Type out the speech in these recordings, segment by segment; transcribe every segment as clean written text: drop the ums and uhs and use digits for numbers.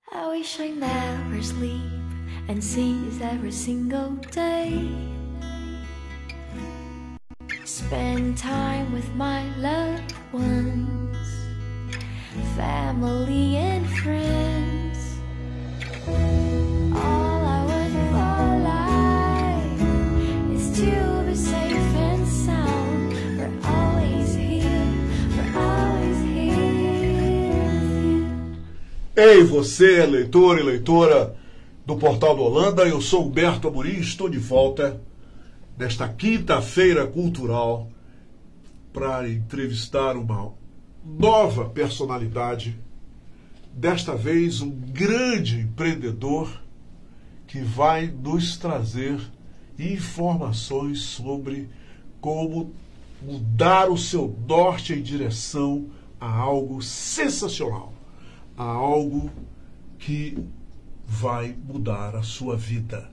I wish I never sleep and seize every single day. Spend time with my loved ones, family and friends. All I want for life is to be safe and sound. We're always here with you. Ei, você, leitor e leitora do Portal do Holanda, eu sou Humberto Amorim e estou de volta nesta quinta-feira cultural para entrevistar uma nova personalidade, desta vez um grande empreendedor que vai nos trazer informações sobre como mudar o seu norte em direção a algo sensacional, a algo que vai mudar a sua vida.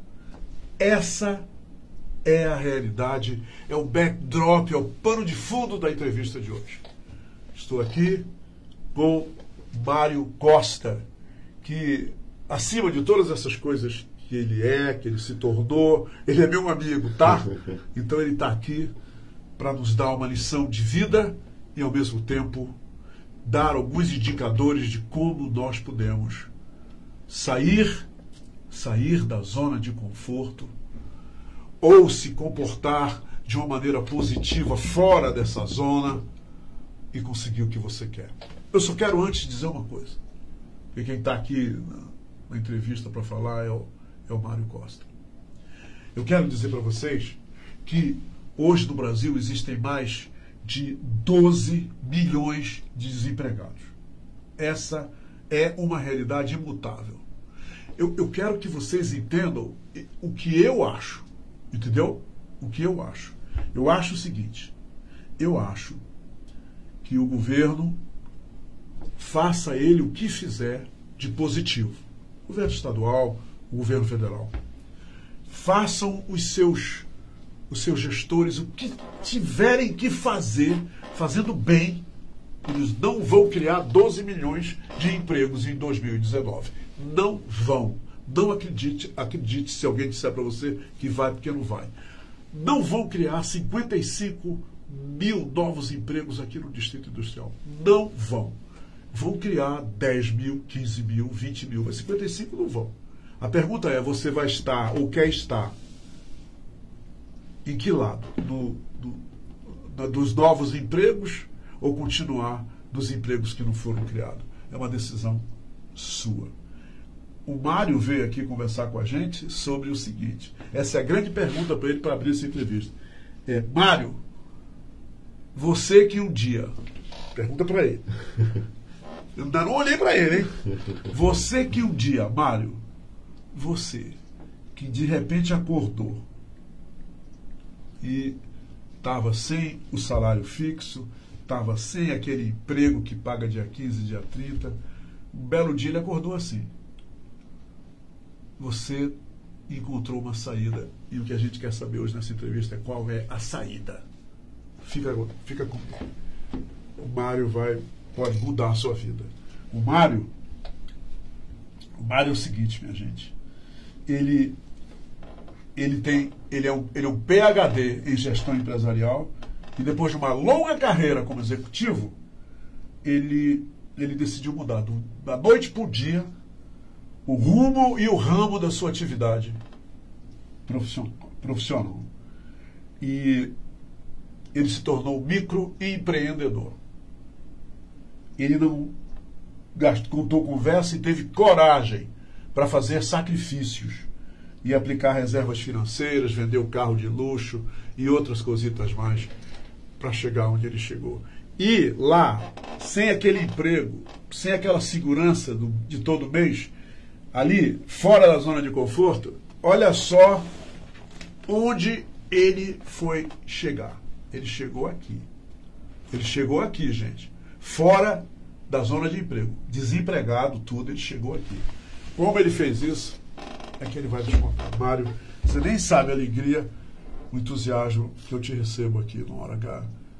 Essa é a realidade, é o backdrop, é o pano de fundo da entrevista de hoje. Estou aqui com Mário Costa, que, acima de todas essas coisas que ele se tornou, ele é meu amigo, tá? Então ele está aqui para nos dar uma lição de vida e, ao mesmo tempo, dar alguns indicadores de como nós podemos sair da zona de conforto ou se comportar de uma maneira positiva fora dessa zona e conseguir o que você quer. Eu só quero antes dizer uma coisa, porque quem está aqui na entrevista para falar é o Mário Costa. Eu quero dizer para vocês que hoje no Brasil existem mais de 12 milhões de desempregados. Essa é uma realidade imutável. Eu quero que vocês entendam o que eu acho, entendeu? O que eu acho. Eu acho o seguinte, eu acho que o governo faça ele o que fizer de positivo. O governo estadual, o governo federal. Façam os seus gestores o que tiverem que fazer, fazendo bem. Eles não vão criar 12 milhões de empregos em 2019. Não vão. Não acredite se alguém disser para você que vai, porque não vai. Não vão criar 55 mil novos empregos aqui no Distrito Industrial. Não vão. Vão criar 10 mil, 15 mil, 20 mil, mas 55 não vão. A pergunta é, você vai estar ou quer estar em que lado? Dos novos empregos ou continuar dos empregos que não foram criados? É uma decisão sua. O Mário veio aqui conversar com a gente sobre o seguinte. Essa é a grande pergunta para ele para abrir essa entrevista. Mário, você que um dia... Pergunta para ele. Eu ainda não olhei para ele, hein? Você que um dia, Mário, você que de repente acordou e estava sem o salário fixo, estava sem aquele emprego que paga dia 15, dia 30, um belo dia ele acordou assim. Você encontrou uma saída e o que a gente quer saber hoje nessa entrevista é qual é a saída. Fica comigo. O Mário pode mudar a sua vida. O Mário é o seguinte, minha gente. Ele é um PhD em gestão empresarial e depois de uma longa carreira como executivo, ele decidiu mudar da noite para o dia o rumo e o ramo da sua atividade profissional. E ele se tornou microempreendedor. Ele não contou conversa e teve coragem para fazer sacrifícios e aplicar reservas financeiras, vender o carro de luxo e outras cositas mais para chegar onde ele chegou. E lá, sem aquele emprego, sem aquela segurança de todo mês, ali, fora da zona de conforto, olha só onde ele foi chegar. Ele chegou aqui. Ele chegou aqui, gente. Fora da zona de emprego. Desempregado, tudo, ele chegou aqui. Como ele fez isso, é que ele vai nos contar. Mário, você nem sabe a alegria, o entusiasmo que eu te recebo aqui no Hora H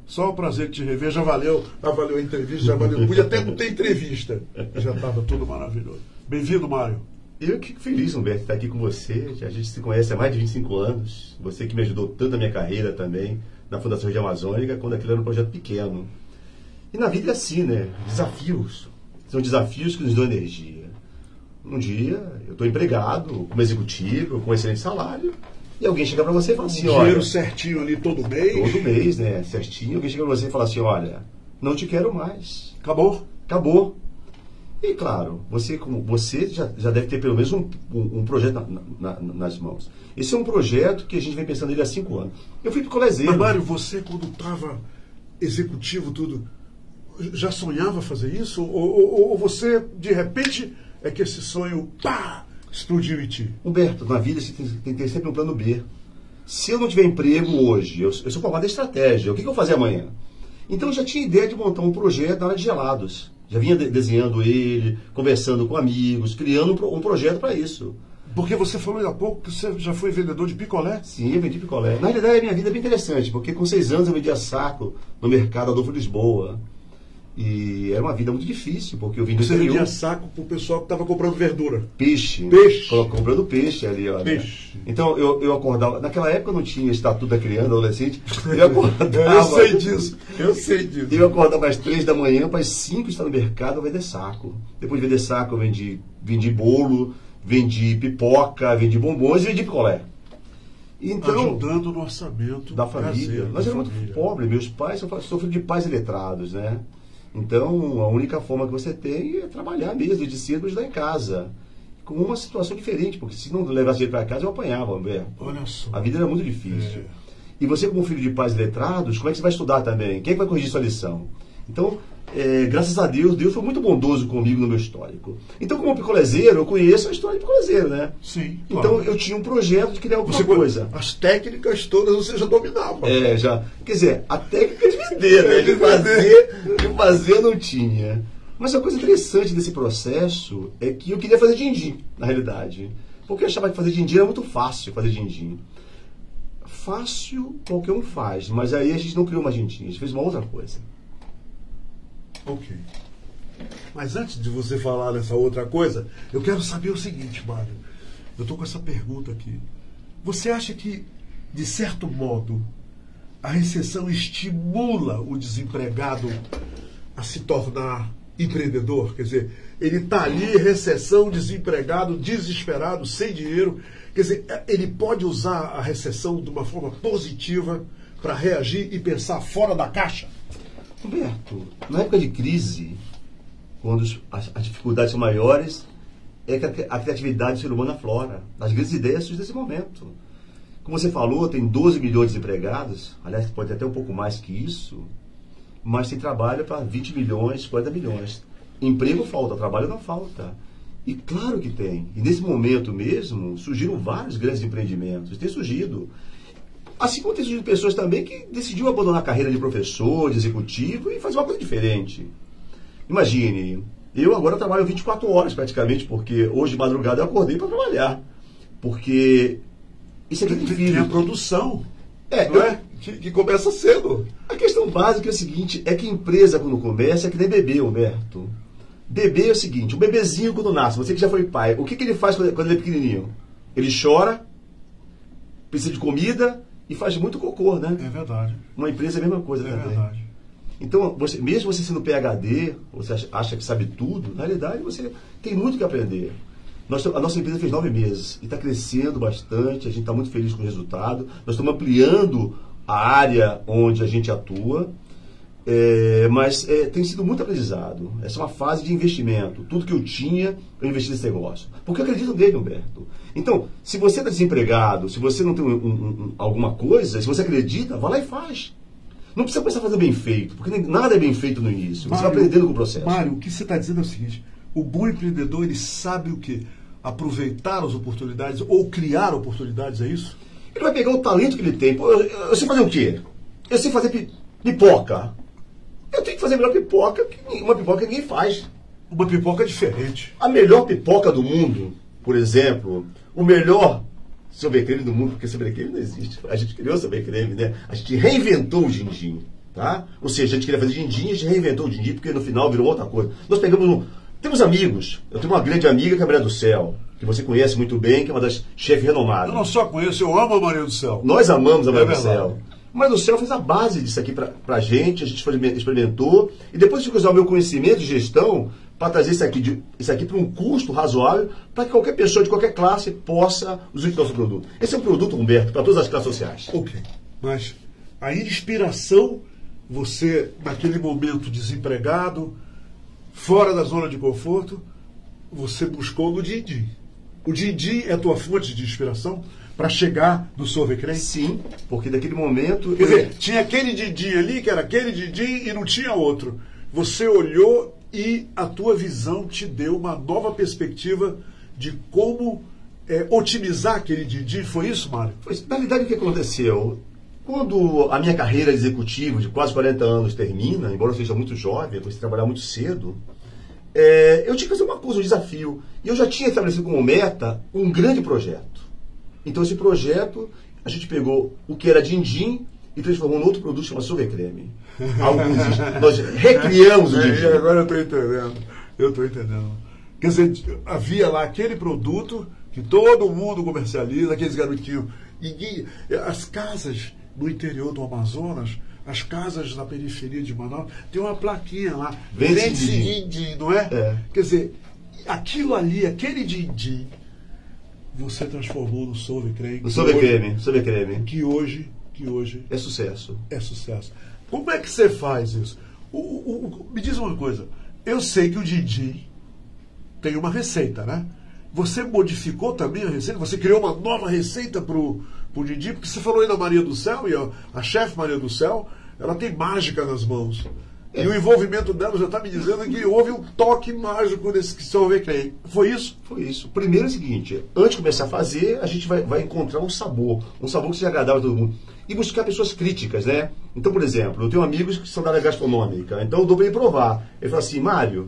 Só o prazer de te rever, já valeu a entrevista, já valeu. Podia até não ter entrevista, já estava tudo maravilhoso. Bem-vindo, Mário. Eu que fico feliz, Humberto, de estar aqui com você. A gente se conhece há mais de 25 anos. Você que me ajudou tanto na minha carreira também, na Fundação Rede Amazônica, quando aquilo era um projeto pequeno. E na vida é assim, né? Desafios. São desafios que nos dão energia. Um dia, eu estou empregado, como executivo, com um excelente salário, e alguém chega para você e fala assim, olha... Dinheiro certinho ali todo mês. Todo mês, né? Certinho. Alguém chega para você e fala assim, olha, não te quero mais. Acabou? Acabou. E claro, você já deve ter pelo menos um projeto nas mãos. Esse é um projeto que a gente vem pensando nele há 5 anos. Eu fui picolézeiro. Mas, Mário, você quando estava executivo tudo, já sonhava fazer isso? Ou você, de repente, é que esse sonho, pá, explodiu em ti? Humberto, na vida você tem que ter sempre um plano B. Se eu não tiver emprego hoje, eu sou formado em estratégia, o que eu vou fazer amanhã? Então eu já tinha ideia de montar um projeto na área de gelados. Já vinha desenhando ele, conversando com amigos, criando um projeto para isso. Porque você falou há pouco que você já foi vendedor de picolé? Sim, eu vendi picolé. Na realidade, a minha vida é bem interessante, porque com 6 anos eu vendia saco no mercado Adolfo Lisboa. E era uma vida muito difícil, porque eu vim do Você interior. vendia saco pro pessoal que estava comprando verdura? Peixe. Peixe. Comprando peixe ali, olha. Peixe. Então, eu acordava... Naquela época eu não tinha estatuto da criança, adolescente. Eu acordava... Eu sei disso. Eu sei disso. Eu acordava às 3 da manhã, para as 5 estar no mercado, eu vender saco. Depois de vender saco, eu vendi bolo, vendi pipoca, vendi bombons e vendi picolé. Então, ajudando no orçamento da família. caseiro, Nós éramos muito pobres. Meus pais, eu sou filho de pais iletrados, né? Então, a única forma que você tem é trabalhar mesmo, de cedo, ajudar em casa. Com uma situação diferente, porque se não levasse ele para casa, eu apanhava, Humberto. Olha só. A vida era muito difícil. E você, como filho de pais letrados, como é que você vai estudar também? Quem é que vai corrigir sua lição? Então, graças a Deus, Deus foi muito bondoso comigo no meu histórico. Então, como picolézeiro, eu conheço a história de picolézeiro, né? Sim, claro. Então, eu tinha um projeto de criar alguma coisa. As técnicas todas você já dominava. Já. Quer dizer, a técnica de vender, né? De fazer eu não tinha. Mas a coisa interessante desse processo é que eu queria fazer din-din, na realidade. Porque eu achava que fazer din-din era muito fácil, fazer din-din. Fácil, qualquer um faz. Mas aí a gente não criou uma din-din, a gente fez uma outra coisa. Ok. Mas antes de você falar nessa outra coisa, eu quero saber o seguinte, Mário. Eu estou com essa pergunta aqui. Você acha que, de certo modo, a recessão estimula o desempregado a se tornar empreendedor? Quer dizer, ele está ali, recessão, desempregado, desesperado, sem dinheiro. Quer dizer, ele pode usar a recessão de uma forma positiva para reagir e pensar fora da caixa? Humberto, na época de crise, quando as dificuldades são maiores, é que a criatividade do ser humano aflora. As grandes ideias surgem nesse momento. Como você falou, tem 12 milhões de desempregados, aliás, pode ter até um pouco mais que isso, mas tem trabalho para 20 milhões, 40 milhões. Emprego falta, trabalho não falta. E claro que tem. E nesse momento mesmo, surgiram vários grandes empreendimentos. Tem surgido. Assim como tem surgido pessoas também que decidiram abandonar a carreira de professor, de executivo e fazer uma coisa diferente. Imagine, eu agora trabalho 24 horas praticamente, porque hoje de madrugada eu acordei para trabalhar. Porque isso aqui é difícil. Tem a produção, não é? Que começa cedo. A questão básica é a seguinte, é que a empresa quando começa é que nem bebê, Humberto. Bebê é o seguinte, o bebezinho quando nasce, você que já foi pai, o que ele faz quando ele é pequenininho? Ele chora, precisa de comida e faz muito cocô, né? É verdade. Uma empresa é a mesma coisa também. É verdade. Então, mesmo você sendo PhD, você acha que sabe tudo, na realidade você tem muito que aprender. A nossa empresa fez 9 meses e está crescendo bastante, a gente está muito feliz com o resultado. Nós estamos ampliando a área onde a gente atua, mas tem sido muito aprendizado. Essa é uma fase de investimento. Tudo que eu tinha, eu investi nesse negócio. Porque eu acredito nele, Humberto. Então, se você está desempregado, se você não tem alguma coisa, se você acredita, vá lá e faz. Não precisa começar a fazer bem feito, porque nada é bem feito no início. Você vai aprendendo com o processo. Mário, o que você está dizendo é o seguinte: o bom empreendedor, ele sabe o quê? Aproveitar as oportunidades ou criar oportunidades, é isso? Ele vai pegar o talento que ele tem. Pô, eu sei fazer o quê? Eu sei fazer pipoca. Eu tenho que fazer a melhor pipoca, uma pipoca que ninguém faz. Uma pipoca diferente. A melhor pipoca do mundo, por exemplo, o melhor sobrecreme do mundo, porque sobrecreme não existe. A gente criou sobrecreme, né? A gente reinventou o din-din. Tá? Ou seja, a gente queria fazer din-din, a gente reinventou o din-din, porque no final virou outra coisa. Nós pegamos temos amigos. Eu tenho uma grande amiga que é a Maria do Céu, que você conhece muito bem, que é uma das chefes renomadas. Eu não só conheço, eu amo a Maria do Céu. Nós amamos a Maria do verdade. Céu. A Maria do Céu fez a base disso aqui pra gente, a gente experimentou, e depois eu tive que usar o meu conhecimento de gestão para trazer isso aqui para um custo razoável, para que qualquer pessoa de qualquer classe possa usar o nosso produto. Esse é um produto, Humberto, para todas as classes sociais. Ok, mas a inspiração, você, naquele momento desempregado, fora da zona de conforto, você buscou no din-din. O din-din é a tua fonte de inspiração para chegar no Solvecrem? Sim, porque naquele momento... Quer dizer, tinha aquele din-din ali, que era aquele din-din, e não tinha outro. Você olhou e a tua visão te deu uma nova perspectiva de como otimizar aquele din-din. Foi isso, Mário? Na verdade, o que aconteceu? Quando a minha carreira de executivo de quase 40 anos termina, embora eu seja muito jovem, eu comecei a trabalhar muito cedo, eu tinha que fazer uma coisa, um desafio. E eu já tinha estabelecido como meta um grande projeto. Então, esse projeto, a gente pegou o que era din-din e transformou num outro produto chamado Solvecreme. Nós recriamos o din-din. Agora eu estou entendendo. Quer dizer, havia lá aquele produto que todo mundo comercializa, aqueles garotinhos. E as casas no interior do Amazonas, as casas na periferia de Manaus, tem uma plaquinha lá, vende-se din-din, não é? Quer dizer, aquilo ali, aquele din-din, você transformou no Solvecreme. No Solvecreme. Que hoje é sucesso. É sucesso. Como é que você faz isso? Me diz uma coisa. Eu sei que o din-din tem uma receita, né? Você modificou também a receita? Você criou uma nova receita para o din-din? Porque você falou aí da Maria do Céu, e a chefe Maria do Céu, ela tem mágica nas mãos. E o envolvimento dela já está me dizendo que houve um toque mágico nesse Solvecreme. Foi isso? Foi isso. Primeiro é o seguinte, antes de começar a fazer, a gente vai encontrar um sabor que seja agradável a todo mundo. E buscar pessoas críticas, né? Então, por exemplo, eu tenho amigos que são da área gastronômica, então eu dou para ele provar. Ele fala assim, Mário,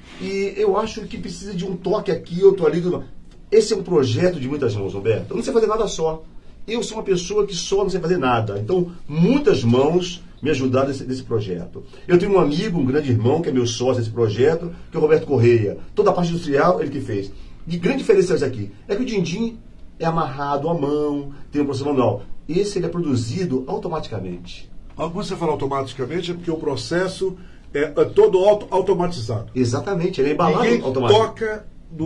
e eu acho que precisa de um toque aqui, outro ali. Esse é um projeto de muitas mãos, Roberto. Eu não sei fazer nada só. Eu sou uma pessoa que só não sei fazer nada. Então, muitas mãos me ajudaram nesse projeto. Eu tenho um amigo, um grande irmão, que é meu sócio nesse projeto, que é o Roberto Correia. Toda a parte industrial, ele que fez. E grande diferença aqui é que o din-din é amarrado à mão, tem um processo manual. Esse ele é produzido automaticamente. Quando você fala automaticamente, é porque o processo é todo automatizado. Exatamente, ele é embalado Ninguém automaticamente. toca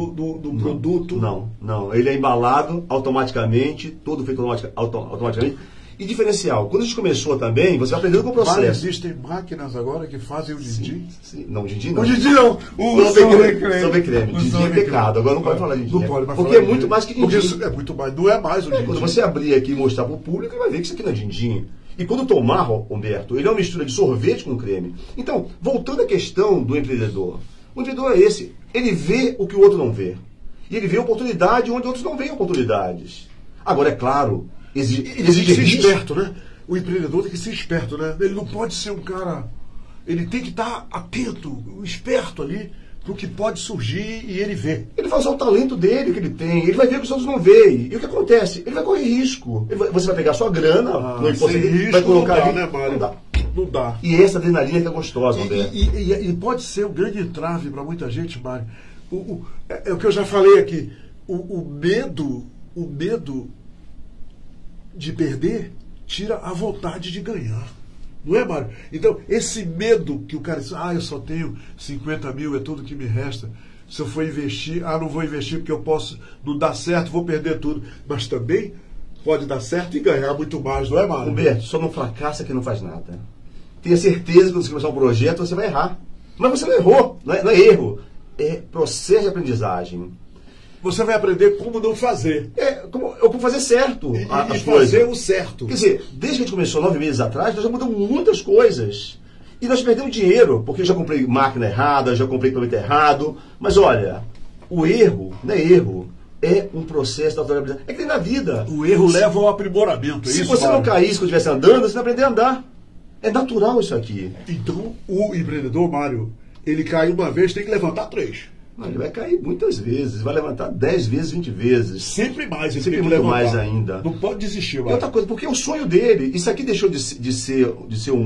no produto. Não. Ele é embalado automaticamente, todo feito automaticamente. E diferencial, quando a gente começou também, você vai aprendendo com o processo. Mas existem máquinas agora que fazem o din-din? Sim. Não, o din-din não. O din-din não. O Solvecreme. Din-din é pecado. Agora não pode falar din-din. Não pode mais porque falar é muito mais que din-din. Porque isso é muito mais. Não é mais o din-din. Quando você abrir aqui e mostrar para o público, ele vai ver que isso aqui não é din-din. E quando tomar, Humberto, ele é uma mistura de sorvete com creme. Então, voltando à questão do empreendedor. O empreendedor é esse. Ele vê o que o outro não vê. E ele vê oportunidade onde outros não veem oportunidades. Agora, é claro, ele tem que ser esperto, né? O empreendedor tem que ser esperto, né? Ele não pode ser um cara... Ele tem que estar atento, esperto ali, para o que pode surgir e ele vê. Ele vai usar o talento dele, que ele tem. Ele vai ver o que os outros não veem. E o que acontece? Ele vai correr risco. Você vai pegar a sua grana, no imposto dele, vai colocar ali. Né, Mário? Não dá. E essa adrenalina que é gostosa, Roberto. E pode ser um grande entrave para muita gente, Mário. É o que eu já falei aqui. O medo de perder tira a vontade de ganhar. Não é, Mário? Então, esse medo que o cara diz, eu só tenho 50 mil, é tudo que me resta. Se eu for investir, não vou investir porque eu posso não dar certo, vou perder tudo. Mas também pode dar certo e ganhar muito mais, não é, Mário? Humberto, só não fracassa quem não faz nada. Tenha certeza que quando você começar um projeto, você vai errar. Mas você não errou, não é erro. É processo de aprendizagem. Você vai aprender como não fazer. Como fazer certo. E fazer o certo. Quer dizer, desde que a gente começou 9 meses atrás, nós já mudamos muitas coisas. E nós perdemos dinheiro, porque eu já comprei máquina errada, já comprei equipamento errado. Mas olha, o erro não é erro. É um processo de autoridade. É que nem na vida. O erro leva ao aprimoramento. Se você não caísse quando estivesse andando, você vai aprender a andar. É natural isso aqui. Então, o empreendedor, Mário, ele cai uma vez, tem que levantar 3. Não, ele vai cair muitas vezes, vai levantar 10 vezes, 20 vezes. Sempre mais, ele sempre tem que muito levantar. mais ainda. Não pode desistir, Mário. E outra coisa, porque é o sonho dele. Isso aqui deixou de ser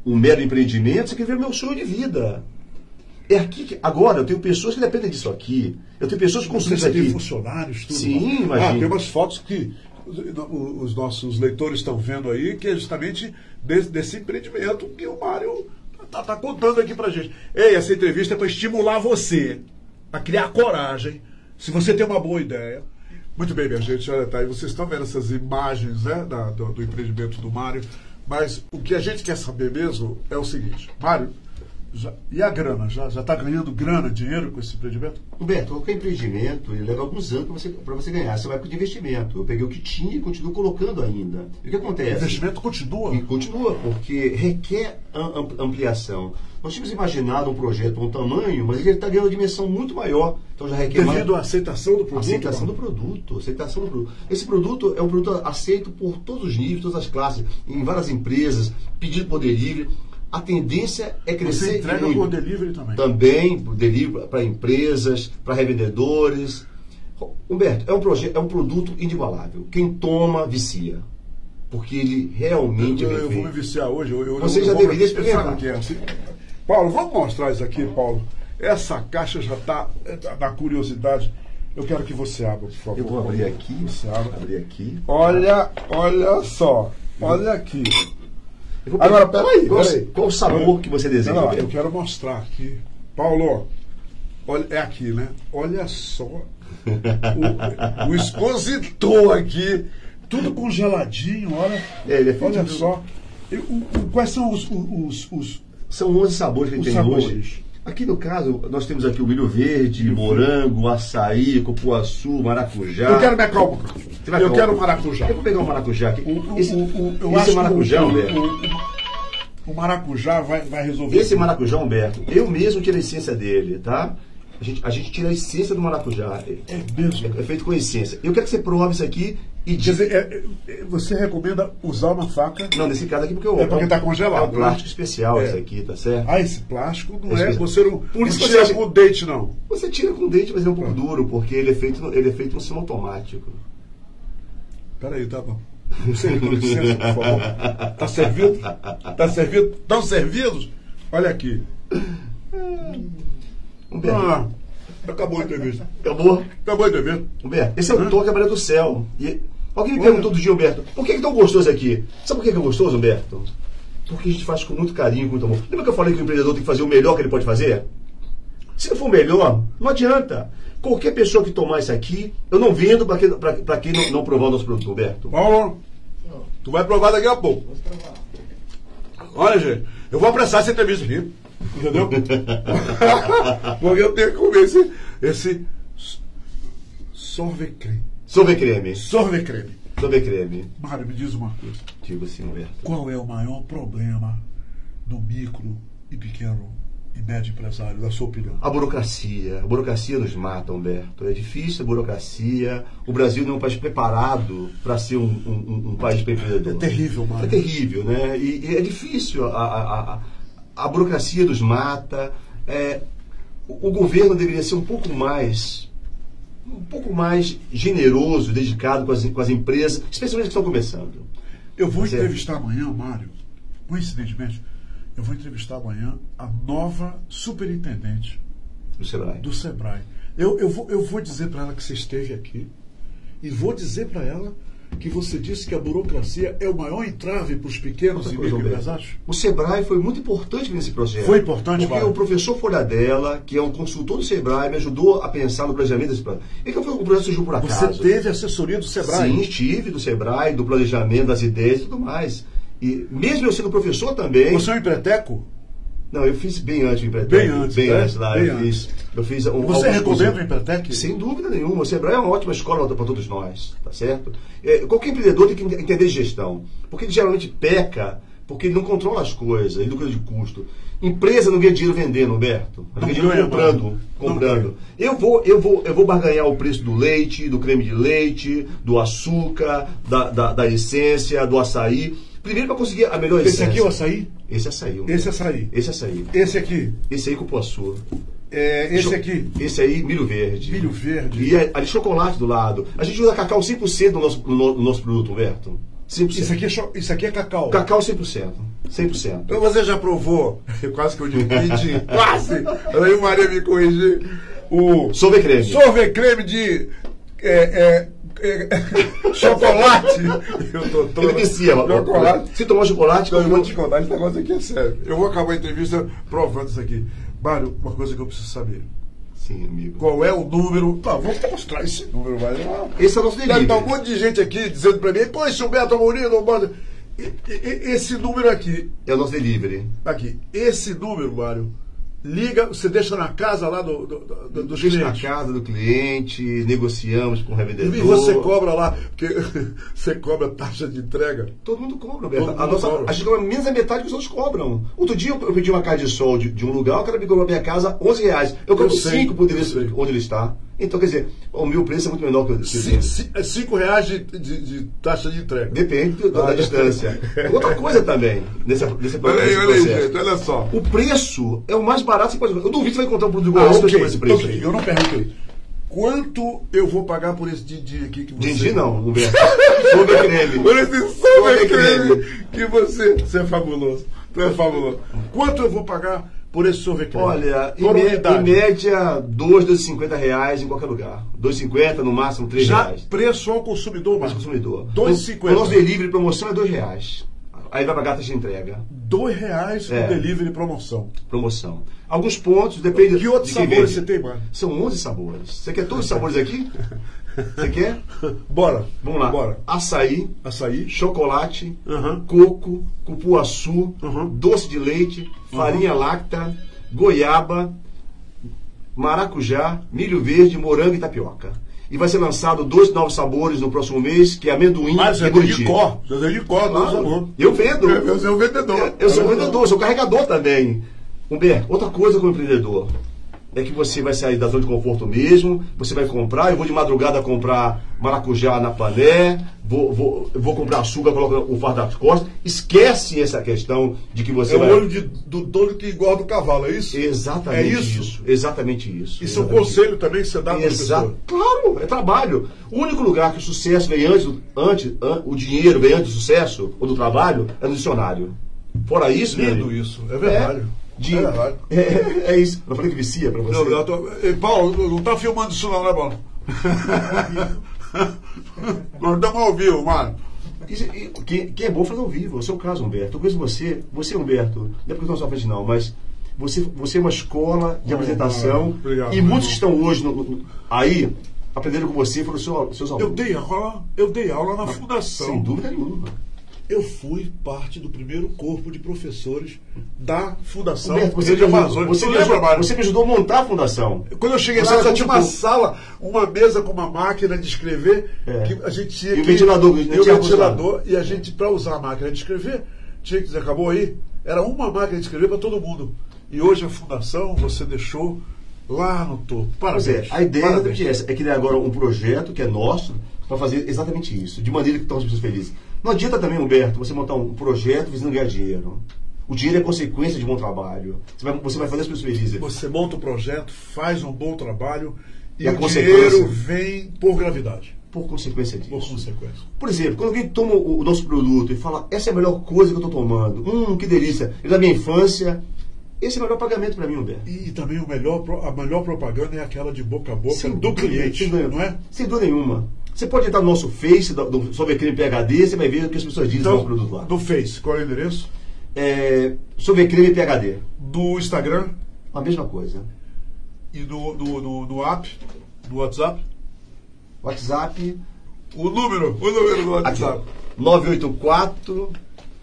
um mero empreendimento, isso aqui vira meu sonho de vida. É aqui que, agora, eu tenho pessoas que dependem disso aqui. Eu tenho pessoas que consumem isso Você tem aqui. funcionários, tudo. Sim, imagina. Tem umas fotos que os nossos leitores estão vendo aí, que é justamente desse empreendimento que o Mário tá contando aqui pra gente. Ei, essa entrevista é para estimular você a criar coragem, se você tem uma boa ideia. Muito bem, minha gente, olha, tá aí, vocês estão vendo essas imagens, né, do empreendimento do Mário, mas o que a gente quer saber mesmo é o seguinte: Mário, e a grana? Já está ganhando grana, dinheiro com esse empreendimento? Humberto, qualquer empreendimento ele leva alguns anos para você ganhar. Você vai para o investimento. Eu peguei o que tinha e continuo colocando ainda. E o que acontece? O investimento continua? E continua, porque requer ampliação. Nós tínhamos imaginado um projeto com um tamanho, mas ele está ganhando uma dimensão muito maior. Então já requer devido à aceitação do produto? Aceitação do produto. Esse produto é um produto aceito por todos os níveis, todas as classes, em várias empresas, pedido por delivery. A tendência é crescer. Você entrega por delivery também? Também, por delivery para empresas, para revendedores. Humberto, é um produto inigualável. Quem toma, vicia. Porque ele realmente eu vou me viciar hoje. Você já deveria experimentar. Paulo, vamos mostrar isso aqui, Paulo. Essa caixa já está na curiosidade. Eu quero que você abra, por favor. Eu vou abrir aqui. Você abre. Abrir aqui. Olha só. Olha aqui. Agora, peraí. Qual o sabor que você deseja? Não, eu quero mostrar aqui. Paulo, olha, é aqui, né? Olha só. O expositor aqui. Tudo congeladinho, olha. Ele é feito olha só. Quais são os São 11 sabores que ele tem hoje. Aqui no caso, nós temos aqui o milho verde, morango, açaí, cupuaçu, maracujá. Eu quero me acalmar. Eu quero maracujá. Eu vou pegar o maracujá aqui. Eu acho maracujá, Humberto. O maracujá vai resolver. Esse maracujá, Humberto, eu mesmo tiro a essência dele, tá? A gente tira a essência do maracujá. É mesmo? É feito com essência. Eu quero que você prove isso aqui e quer dizer, você recomenda usar uma faca? Não, nesse caso aqui porque está congelado. É um plástico especial esse aqui, tá certo? Ah, esse plástico não é. Você não tira com o dente, não. Você tira com o dente, mas é um pouco duro, porque ele é feito no sistema automático. Peraí, tá bom. Você, com licença, por favor. Tá servido? Tá servido? Estão servidos? Olha aqui. Humberto. Acabou a entrevista. Acabou a entrevista. Humberto, esse é o toque amarelo do céu. E alguém me perguntou todo dia, Humberto, por que é tão gostoso aqui? Sabe por que é gostoso, Humberto? Porque a gente faz com muito carinho, com muito amor. Lembra que eu falei que o empreendedor tem que fazer o melhor que ele pode fazer? Se não for o melhor, não adianta. Qualquer pessoa que tomar isso aqui, eu não vendo para quem não provar o nosso produto, Humberto. Paulo, tu vai provar daqui a pouco. Olha, gente, eu vou apressar essa entrevista aqui. Entendeu? Porque eu tenho que comer esse sorvete creme. Sorvete creme. Mário, me diz uma coisa. Digo assim, Humberto. Qual é o maior problema do micro e pequeno e médio empresário, na sua opinião? A burocracia. A burocracia nos mata, Humberto. É difícil a burocracia. O Brasil não é um país preparado para ser um país empreendedor. É terrível, Mário. É terrível, né? E é difícil. A burocracia nos mata. O governo deveria ser um pouco mais generoso, dedicado com as empresas, especialmente que estão começando. Eu vou entrevistar amanhã, Mário, coincidentemente, eu vou entrevistar amanhã a nova superintendente do Sebrae. Eu vou dizer para ela que você esteve aqui e vou dizer para ela que você disse que a burocracia é o maior entrave para os pequenos e microempresários. O Sebrae foi muito importante nesse projeto. Foi importante, porque o professor Folhadella, que é um consultor do Sebrae, me ajudou a pensar no planejamento desse plano. E que o projeto surgiu por acaso. Você teve assessoria do Sebrae? Sim, estive do Sebrae, do planejamento, das ideias e tudo mais. E mesmo eu sendo professor também... Você é um empreteco? Não, eu fiz bem antes do Empretec. Bem antes lá. Eu fiz Você recomenda o Empretec? Sem dúvida nenhuma. O Sebrae é uma ótima escola para todos nós, tá certo? Qualquer empreendedor tem que entender gestão. Porque ele geralmente peca porque ele não controla as coisas, ele não cuida de custo. Empresa não ganha dinheiro vendendo, Humberto. Não ganha dinheiro comprando. Eu vou barganhar o preço do leite, do creme de leite, do açúcar, da essência, do açaí. Primeiro para conseguir a melhor essência. Esse aqui é o açaí? Esse açaí. Esse açaí. Esse açaí. Esse aqui? Esse aí cupuaçu. Esse aqui? Esse aí, milho verde. Milho verde. E ali chocolate do lado. A gente usa cacau 100% no nosso produto, Humberto. 100%. Isso aqui é cacau? Cacau 100%. 100%. Então você já provou, quase que eu pedi, quase, aí o Maria me corrigir, o Sorvete creme. sorvete creme de chocolate. Eu tô todo... Ele vicia, chocolate. se tomar chocolate, Não, eu vou te contar, esse negócio aqui é sério. Eu vou acabar a entrevista provando isso aqui. Mário, uma coisa que eu preciso saber. Sim, amigo. Qual é o número? Tá, vamos mostrar esse número, mas... Esse é o nosso Deve delivery. estar um monte de gente aqui dizendo pra mim, pô, esse Humberto Amorim não bota... Esse número aqui, É o nosso delivery. esse número, Mário, liga, você deixa na casa lá dos Deixa na clientes. casa do cliente, negociamos com o revendedor. E você cobra lá, porque você cobra taxa de entrega. Todo mundo cobra, Roberto. Todo mundo cobra. A gente cobra menos da metade que os outros cobram. Outro dia eu pedi uma carne de sol de um lugar, o cara me cobrou na minha casa R$11. Eu cobro sei, 5 por endereço eu sei. onde ele está. Então, quer dizer, o meu preço é muito menor que o dele. R$5 de taxa de entrega. Depende da distância. Outra coisa também, nesse Olha aí, processo. gente, olha só. O preço é o mais barato que você pode. Eu duvido que você vai encontrar um produto igual esse Ok, por esse preço. ok, eu não perguntei. Quanto eu vou pagar por esse din-din aqui que você... Din-din não, Humberto. Sorvete creme. Por esse Sorvete sorvete creme. creme que você é fabuloso. Você é fabuloso. Quanto eu vou pagar por esse sorvete creme? Olha, Por unidade. em média, R$2,50 em qualquer lugar. R$2,50, no máximo R$3. Já preço ao consumidor, Mas Marcos. consumidor. R$2,50. O nosso delivery promoção é R$2. Aí vai pagar a taxa de entrega. R$2 É. o delivery promoção. Promoção. Alguns pontos, depende Que outros de quem sabores vende. você tem, mano? São 11 sabores. Você quer todos os sabores aqui? Você quer? Bora. Vamos lá. Bora. Açaí, Açaí. chocolate, Aham. coco, cupuaçu, Uhum. doce de leite, farinha láctea, goiaba, maracujá, milho verde, morango e tapioca. E vai ser lançado 2 novos sabores no próximo mês, que é amendoim Mas e é buriti. de cor. Você é de cor, não Claro. sabor. Eu vendo. Eu sou um vendedor. Eu sou vendedor, sou carregador também. Humberto, outra coisa como empreendedor é que você vai sair da zona de conforto mesmo, você vai comprar, eu vou de madrugada comprar maracujá na pané, vou comprar açúcar, coloco o fardo das costas. Esquece essa questão de que você É o vai... olho do dono que engorda o cavalo, é isso? Exatamente É isso? Exatamente isso. Isso é um Exatamente conselho também que você dá para as Exato. pessoas. Claro, é trabalho. O único lugar que o sucesso vem o dinheiro vem antes do sucesso ou do trabalho é no dicionário. Fora isso, meu Lindo amigo, isso, é verdade. de- É verdade. é isso. Eu falei que vicia pra você. Não, eu tô... Ei, Paulo, não tá filmando isso não, né, Paulo? Nós estamos ao vivo, mano. Que é bom fazer ao vivo. É o seu caso, Humberto. Eu conheço você, Humberto, não é porque eu estou na sua frente, não, mas você é uma escola de apresentação. Obrigado, e meu muitos que irmão. estão hoje aprenderam com você foram seus alunos. Eu dei aula na fundação. Sem dúvida nenhuma. Eu fui parte do primeiro corpo de professores da Fundação Humberto, Rio de Amazonas. você me ajudou a montar a fundação. Quando eu cheguei Você lá, só era tinha muito uma bom. sala, uma mesa com uma máquina de escrever, É. que a gente tinha E o que... ventilador, E o ventilador, e a gente, para usar a máquina de escrever, tinha que dizer, acabou aí, era uma máquina de escrever para todo mundo. E hoje a Fundação, você deixou lá no topo. Pois Parabéns. é, a ideia é Parabéns. exatamente essa, é criar agora um projeto que é nosso para fazer exatamente isso, de maneira que torne as pessoas felizes. Não adianta também, Humberto, você montar um projeto visando ganhar dinheiro. O dinheiro é consequência de bom trabalho. Você vai fazer as pessoas felizes. Você monta o projeto, faz um bom trabalho e E a o consequência? dinheiro vem por gravidade. Por consequência disso. Por consequência. Por exemplo, quando alguém toma o nosso produto e fala, essa é a melhor coisa que eu estou tomando, que delícia, é da minha infância, esse é o melhor pagamento para mim, Humberto. E também a melhor propaganda é aquela de boca a boca Sem do dúvida, cliente, sem dúvida, não é? Sem dúvida nenhuma. Você pode entrar no nosso Face, do Sorvete Creme PHD, você vai ver o que as pessoas dizem do Então, nosso produto lá. no Face, qual é o endereço? Sorvete Creme PHD, Do Instagram a mesma coisa. e no app, no WhatsApp. WhatsApp, O número do aqui, WhatsApp. 984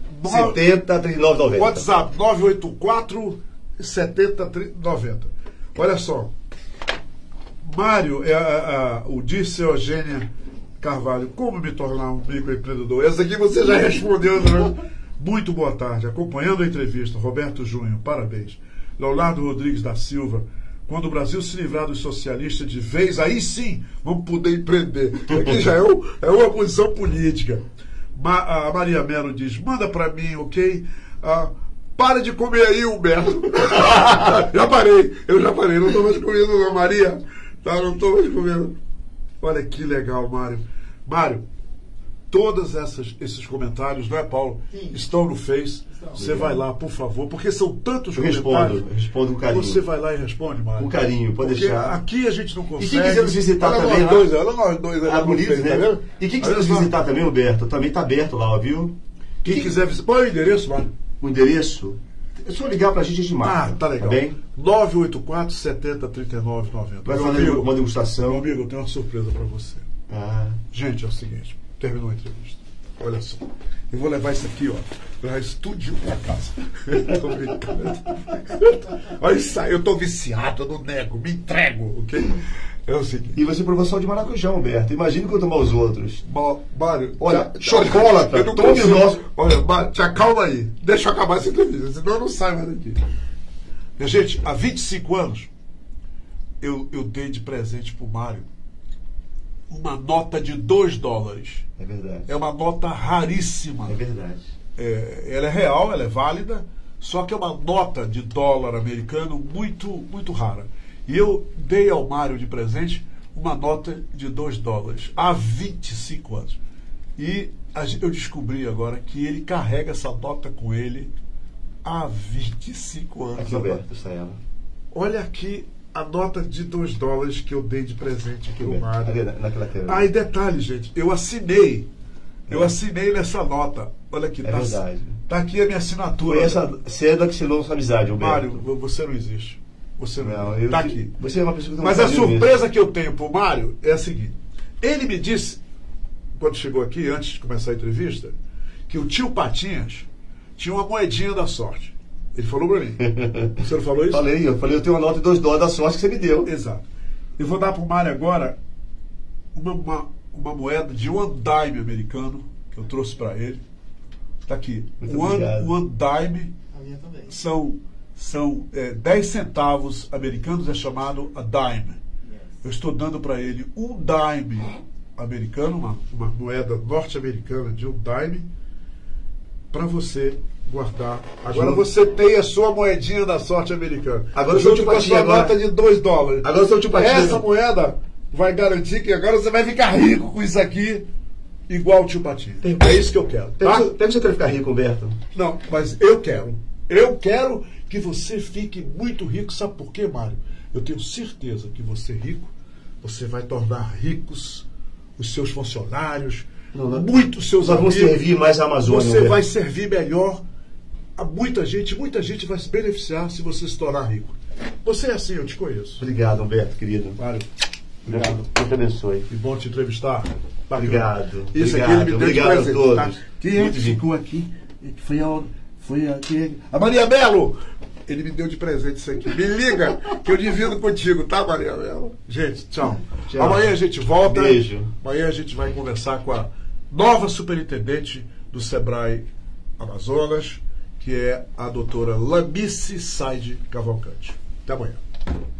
70 3990. WhatsApp 984 70 90. Olha só. Mário, o disse Eugênia Carvalho, como me tornar um microempreendedor? Essa aqui você já respondeu, né? Muito boa tarde. Acompanhando a entrevista, Roberto Júnior, parabéns. Leonardo Rodrigues da Silva, quando o Brasil se livrar dos socialistas de vez, aí sim vamos poder empreender. Aqui já é uma posição política. A Maria Melo diz, manda pra mim, ok? Para de comer aí, Humberto. Eu já parei, não estou mais comendo não, Maria. Tá, não estou mais comendo. Olha que legal, Mário. Mário, todos esses comentários, não é, Paulo? Sim. Estão no Face. Estão. Você vai lá, por favor, porque são tantos Eu comentários. respondo com carinho. Você vai lá e responde, Mário. Com carinho, pode Porque deixar. aqui a gente não consegue. E quem quiser nos visitar olha também, nós dois, olha nós dois aí Ah, no bonito, Face, né? tá vendo? E quem quiser Olha nos só. visitar também, Roberto, também tá aberto lá, ó, viu? Quem quiser visitar. Qual é o endereço, Mário? O endereço, é só ligar pra gente marca. Ah, tá legal. bem? 984 70 39 90. Vai Meu fazer amigo, uma degustação. meu amigo, eu tenho uma surpresa pra você. Ah, Gente, é o seguinte, terminou a entrevista. Olha só. Eu vou levar isso aqui, ó. Levar isso tudinho pra casa. Tô brincando. Olha isso aí, eu tô viciado, eu não nego, me entrego, ok? É o seguinte. e você provou só de maracujá, Humberto. Imagina que eu tomar os outros. Mário, Olha, já- chocolate, eu não tome consigo. o nosso. Olha, Mário, te acalma aí. Deixa eu acabar essa entrevista, senão eu não saio mais daqui. Minha gente, há 25 anos, eu dei de presente pro Mário uma nota de $2. É verdade. É uma nota raríssima. É verdade. Ela é real, ela é válida, só que é uma nota de dólar americano muito, muito rara. E eu dei ao Mário de presente uma nota de $2 há 25 anos. E eu descobri agora que ele carrega essa nota com ele há 25 anos. Aqui, Roberto, está ela. Olha aqui a nota de $2 que eu dei de presente aqui ao Mário. Ali, naquela tela. Ah, e detalhe, gente, eu assinei nessa nota. Olha aqui, É verdade. tá aqui a minha assinatura. Foi essa seda que selou nossa amizade, Humberto. Mário, você não existe. Você não, Não, existe. eu Tá te- aqui. Você é uma pessoa que não Mas a sabia mesmo. surpresa que eu tenho pro Mário é a seguinte. Ele me disse, quando chegou aqui, antes de começar a entrevista, que o tio Patinhas tinha uma moedinha da sorte. Ele falou pra mim. Você não falou isso? Eu falei, eu tenho uma nota de $2 da sorte que você me deu. Exato. Eu vou dar pro Mário agora uma moeda de one dime americano que eu trouxe para ele. Está aqui. Muito obrigado. One dime A minha também. são 10 centavos americanos, é chamado a dime. Eu estou dando para ele um dime americano, uma moeda norte-americana de um dime, para você guardar. Agora Junto. você tem a sua moedinha da sorte americana. Agora eu sou junto o com a Patinha sua agora. nota de $2. Agora eu sou o tio Patinha. Essa moeda vai garantir que agora você vai ficar rico com isso aqui, igual o tio Patinha. É isso que eu quero. Tá? Pega se eu quero ficar rico, Humberto. Não, mas eu quero. Eu quero que você fique muito rico. Sabe por quê, Mário? Eu tenho certeza que você rico, você vai tornar ricos os seus funcionários, muitos seus Nós vamos amigos. servir mais a Amazônia. Você Humberto. vai servir melhor a muita gente vai se beneficiar se você se tornar rico. Você é assim, eu te conheço. Obrigado, Humberto, querido. Mário, obrigado. Deus te abençoe. Que bom te entrevistar. Tá, Obrigado. Isso aqui Obrigado. ele me deu de Obrigado a presente, todos. tá? Quem é Muito que bem. ficou aqui? A Maria Belo! Ele me deu de presente isso aqui. Me liga que eu divido contigo, tá, Maria Belo? Gente, tchau. Tchau. Amanhã a gente volta. Beijo. Amanhã a gente vai conversar com a nova superintendente do Sebrae Amazonas, que é a doutora Lamice Saide Cavalcante. Até amanhã.